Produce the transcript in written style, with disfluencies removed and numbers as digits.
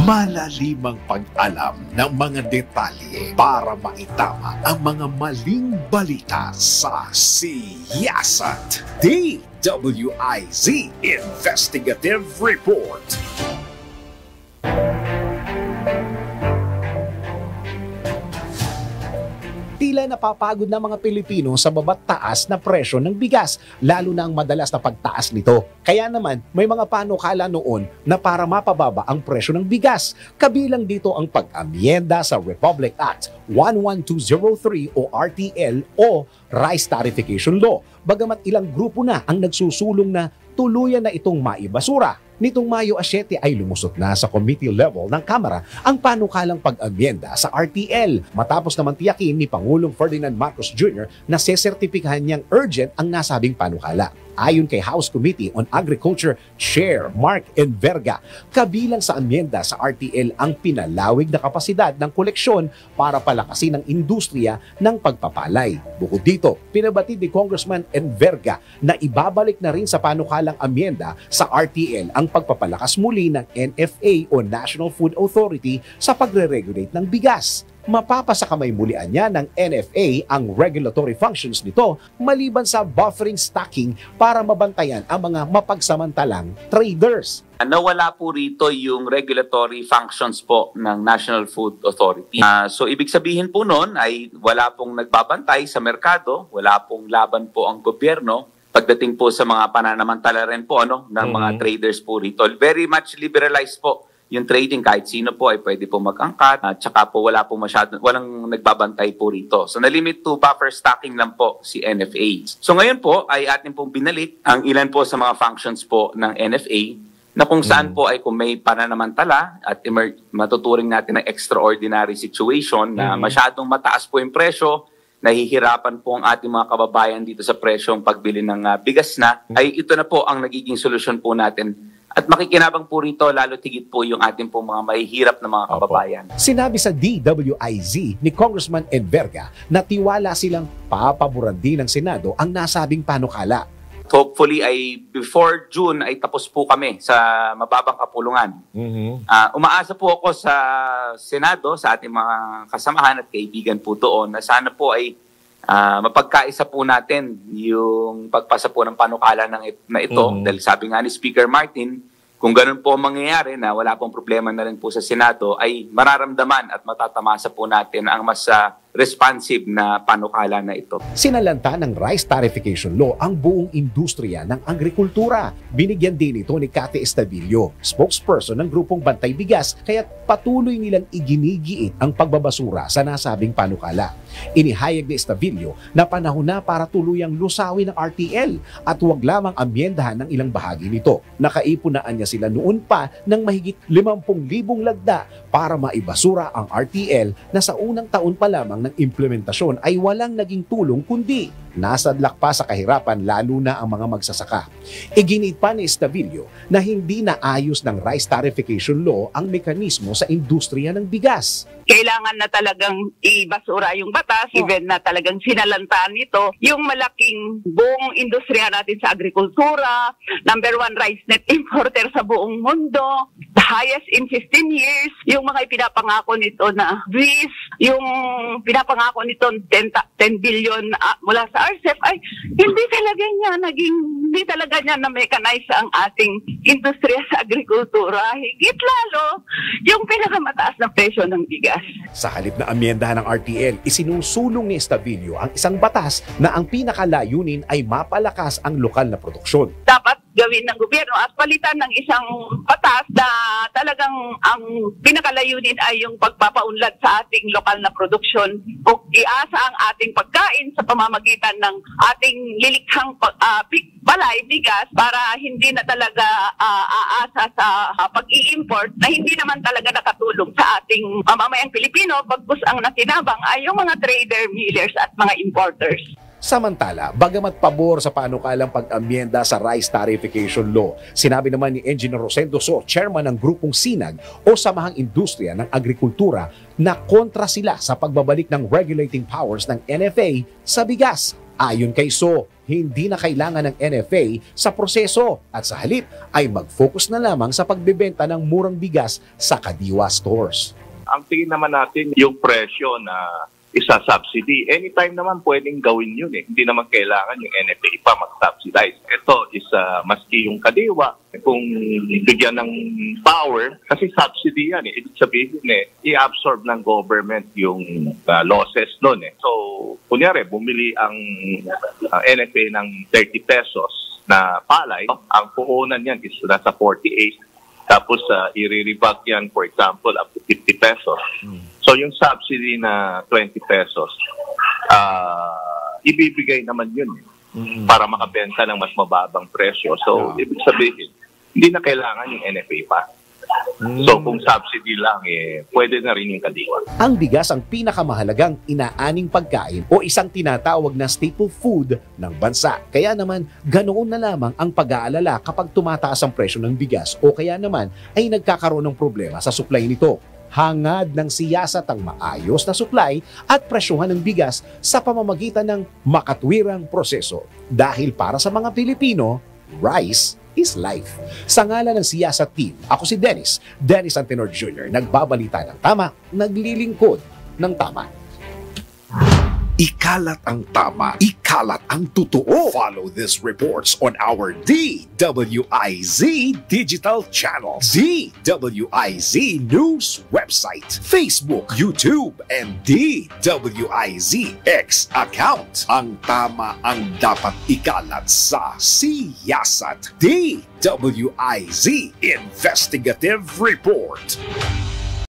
malalimang pag-alam ng mga detalye para maitama ang mga maling balita sa Siyasat DWIZ Investigative Report. Tila napapagod na mga Pilipino sa baba't taas na presyo ng bigas, lalo na ang madalas na pagtaas nito. Kaya naman, may mga panukala noon na para mapababa ang presyo ng bigas. Kabilang dito ang pag-amyenda sa Republic Act 11203 o RTL o Rice Tariffication Law. Bagamat ilang grupo na ang nagsusulong na tuluyan na itong maibasura. Nitong Mayo 7 ay lumusot na sa committee level ng Kamara ang panukalang pag-amyenda sa RTL matapos naman tiyakin ni Pangulong Ferdinand Marcos Jr. na sesertipikahan niyang urgent ang nasabing panukala. Ayon kay House Committee on Agriculture Chair Mark Enverga, kabilang sa amyenda sa RTL ang pinalawig na kapasidad ng koleksyon para palakasin ang industriya ng pagpapalay. Bukod dito, pinabatid ni Congressman Enverga na ibabalik na rin sa panukalang amyenda sa RTL ang pagpapalakas muli ng NFA o National Food Authority sa pagre-regulate ng bigas. Mapapasakamay mulian niya ng NFA ang regulatory functions nito maliban sa buffering stocking para mabantayan ang mga mapagsamantalang traders. Nawala po rito yung regulatory functions po ng National Food Authority. So ibig sabihin po noon ay wala pong nagbabantay sa merkado, wala pong laban po ang gobyerno pagdating po sa mga pananamantala rin po ng mga traders po rito. Very much liberalized po yung trading, kahit sino po ay pwede po mag-angkat at saka po walang nagbabantay po rito. So nalimit to buffer stocking lang po si NFA. So ngayon po ay atin pong binalik ang ilan po sa mga functions po ng NFA na kung saan po ay kung may pananamantala at matuturing natin ng extraordinary situation na masyadong mataas po yung presyo, nahihirapan po ang ating mga kababayan dito sa presyong pagbili ng bigas na, ay ito na po ang nagiging solusyon po natin. At makikinabang po rito, lalo tigit po yung ating po mga mahihirap na mga kababayan. Sinabi sa DWIZ ni Congressman Enverga na tiwala silang papaboran din ng Senado ang nasabing panukala. Hopefully ay before June ay tapos po kami sa mababang kapulungan. Umaasa po ako sa Senado, sa ating mga kasamahan at kaibigan po doon na sana po ay mapagkaisa po natin yung pagpasa po ng panukala na ito. Dahil sabi nga ni Speaker Martin, kung ganun po mangyayari na wala pong problema na rin po sa Senado, ay mararamdaman at matatamasa po natin ang mas responsive na panukala na ito. Sinalanta ng Rice Tariffication Law ang buong industriya ng agrikultura. Binigyan din ito ni Cathy Estavillo, spokesperson ng grupong Bantay Bigas, kaya't patuloy nilang iginigiit ang pagbabasura sa nasabing panukala. Inihayag ni Estavillo na panahon na para tuluyang lusawin ng RTL at huwag lamang amyendahan ng ilang bahagi nito. Nakaipunaan niya sila noon pa ng mahigit 50,000 lagda para maibasura ang RTL na sa unang taon pa lamang ng implementasyon ay walang naging tulong kundi nasadlak pa sa kahirapan lalo na ang mga magsasaka. Iginit pa ni Estavillo na hindi naayos ng Rice Tariffication Law ang mekanismo sa industriya ng bigas. Kailangan na talagang ibasura yung batas, even na talagang sinalantaan nito, yung malaking buong industriya natin sa agrikultura, #1 rice net importer sa buong mundo, the highest in 15 years, yung mga ipinapangako nito na BRIS, yung pinapangako nito 10 billion mula sa RCEP, ay hindi talaga niya na-mechanize ang ating industriya sa agrikultura. Higit lalo yung pinakamataas na presyo ng bigas. Sa halip na amyendahan ng RTL, isinusulong ni Estavillo ang isang batas na ang pinakalayunin ay mapalakas ang lokal na produksyon. Dapat gawin ng gobyerno at palitan ng isang batas na talagang ang pinakalayunin ay yung pagpapaunlad sa ating lokal na produksyon o iasa ang ating pagkain sa pamamagitan ng ating lilikhang balay, bigas, para hindi na talaga aasa sa pag-i-import na hindi naman talaga nakatulong sa ating mamamayang Pilipino, bagkus ang nakinabang ay yung mga trader, millers at mga importers. Samantala, bagamat pabor sa panukalang pag-amyenda sa Rice Tariffication Law, sinabi naman ni Engineer Rosendo So, chairman ng grupong Sinag o Samahang Industriya ng Agrikultura, na kontra sila sa pagbabalik ng regulating powers ng NFA sa bigas. Ayon kay So, hindi na kailangan ng NFA sa proseso at sa halip ay mag-focus na lamang sa pagbebenta ng murang bigas sa kadiwa stores. Ang tingin naman natin yung presyo na isa-subsidy. Anytime naman pwedeng gawin yun eh. Hindi naman kailangan yung NFA pa mag-subsidize. Ito is maski yung kadiwa, kung bigyan ng power, kasi subsidy yan eh. Ibig sabihin i-absorb ng government yung losses nun eh. So, kunyari, bumili ang NFA ng 30 pesos na palay, ang puhunan yan is nasa 48. Tapos i-rebug yan, for example, up to 50 pesos. So yung subsidy na 20 pesos, ibibigay naman yun para makabenta ng mas mababang presyo. So ibig sabihin, hindi na kailangan yung NFA pa. So kung subsidy lang, pwede na rin yung kadiwa. Ang bigas ang pinakamahalagang inaaning pagkain o isang tinatawag na staple food ng bansa. Kaya naman, ganoon na lamang ang pag-aalala kapag tumataas ang presyo ng bigas o kaya naman ay nagkakaroon ng problema sa supply nito. Hangad ng siyasat ang maayos na supply at presyuhan ng bigas sa pamamagitan ng makatwirang proseso. Dahil para sa mga Pilipino, rice is life. Sa ngalan ng Siyasat Team, ako si Dennis Antenor Jr., nagbabalita ng tama, naglilingkod ng tama. Ikalat ang tama, ikalat ang totoo. Follow these reports on our DWIZ digital channel, DWIZ News website, Facebook, YouTube, and DWIZ X account. Ang tama ang dapat ikalat sa Siyasat DWIZ Investigative Report.